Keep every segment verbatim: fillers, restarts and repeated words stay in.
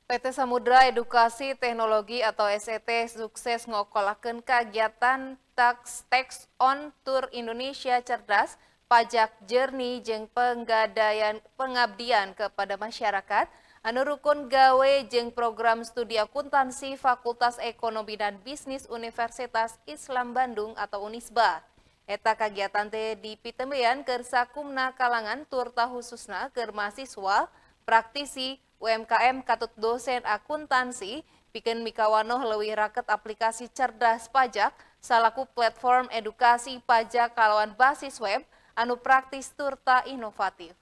P T Samudra Edukasi Teknologi atau S E T sukses ngokolakeun kagiatan Tax Tax on Tour Indonesia Cerdas, Pajak Jernih jeung penggadaian pengabdian kepada masyarakat anu rukun gawe jeung program studi akuntansi Fakultas Ekonomi dan Bisnis Universitas Islam Bandung atau Unisba. Eta kagiatan teh dipitembean keur sakumna kalangan turta khususna keur mahasiswa, praktisi, U M K M katut dosen akuntansi pikeun mikawanoh leuwih raket aplikasi cerdas pajak salaku platform edukasi pajak kalawan basis web anu praktis turta inovatif.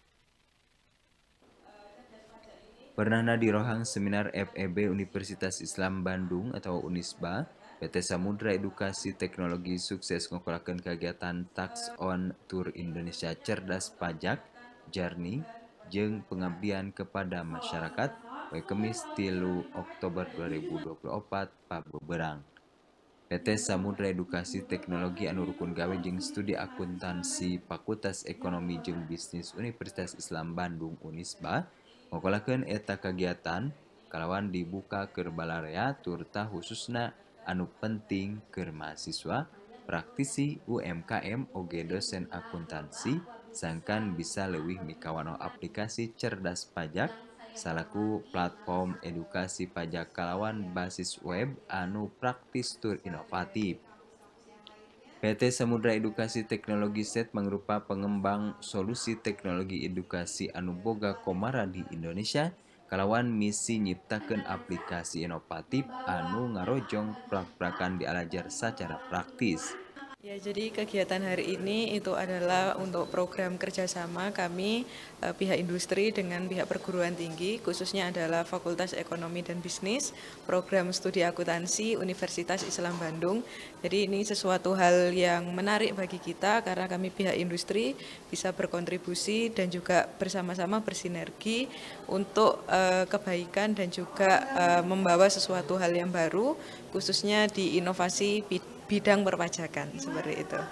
Pernahna di rohang seminar F E B Universitas Islam Bandung atau Unisba, P T Samudra Edukasi Teknologi sukses ngokolakeun kagiatan Tax on Tour Indonesia Cerdas Pajak, Jernih, jeung pengabdian kepada masyarakat poe Kemis tilu Oktober dua ribu dua puluh empat Pabeberang. P T Samudra Edukasi Teknologi anu rukun gawe jeung studi akuntansi Fakultas Ekonomi jeung Bisnis Universitas Islam Bandung Unisba ngokolakeun eta kagiatan kalawan dibuka keur balarea turta khususna anu penting keur mahasiswa, praktisi, U M K M oge dosen akuntansi sangkan bisa leuwih mikawanoh aplikasi cerdas pajak salaku platform edukasi pajak kalawan basis web anu praktis tur inovatif. P T Samudra Edukasi Teknologi S E T mangrupa pengembang solusi teknologi edukasi anu boga komara di Indonesia kalawan misi nyiptakeun aplikasi inovatif anu ngarojong prak-prakan dialajar secara praktis. Ya, jadi kegiatan hari ini itu adalah untuk program kerjasama kami eh, pihak industri dengan pihak perguruan tinggi, khususnya adalah Fakultas Ekonomi dan Bisnis, program studi akuntansi Universitas Islam Bandung. Jadi ini sesuatu hal yang menarik bagi kita karena kami pihak industri bisa berkontribusi dan juga bersama-sama bersinergi untuk eh, kebaikan dan juga eh, membawa sesuatu hal yang baru, khususnya di inovasi bidang perpajakan seperti itu.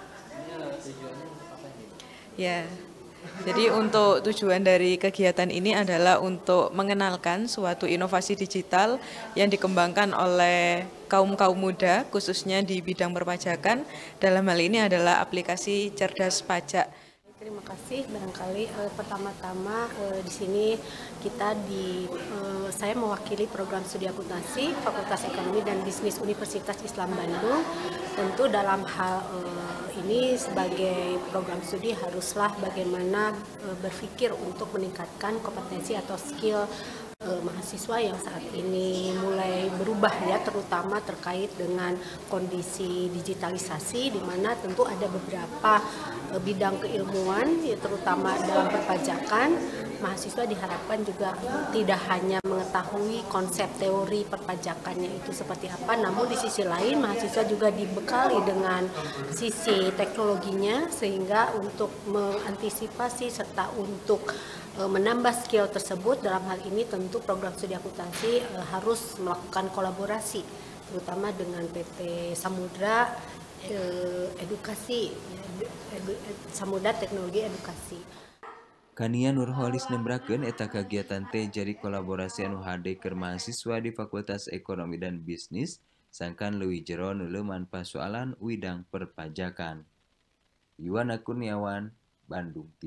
Ya, jadi untuk tujuan dari kegiatan ini adalah untuk mengenalkan suatu inovasi digital yang dikembangkan oleh kaum-kaum muda, khususnya di bidang perpajakan. Dalam hal ini adalah aplikasi cerdas pajak. Terima kasih. Barangkali eh, pertama-tama eh, di sini kita di eh, saya mewakili program studi akuntansi Fakultas Ekonomi dan Bisnis Universitas Islam Bandung. Tentu dalam hal eh, ini sebagai program studi haruslah bagaimana eh, berpikir untuk meningkatkan kompetensi atau skill mahasiswa yang saat ini mulai berubah ya, terutama terkait dengan kondisi digitalisasi di mana tentu ada beberapa bidang keilmuan ya, terutama dalam perpajakan. Mahasiswa diharapkan juga tidak hanya mengetahui konsep teori perpajakannya itu seperti apa, namun di sisi lain mahasiswa juga dibekali dengan sisi teknologinya sehingga untuk mengantisipasi serta untuk menambah skill tersebut. Dalam hal ini tentu program studi akuntansi harus melakukan kolaborasi terutama dengan P T Samudra Edukasi Samudra Teknologi Edukasi. Kania Nurholis nembrakeun eta kagiatan teh jadi kolaborasi anu hade keur mahasiswa di Fakultas Ekonomi dan Bisnis sangkan leuwih jero nu leuman pasoalan widang perpajakan. Yuwana Kurniawan, Bandung.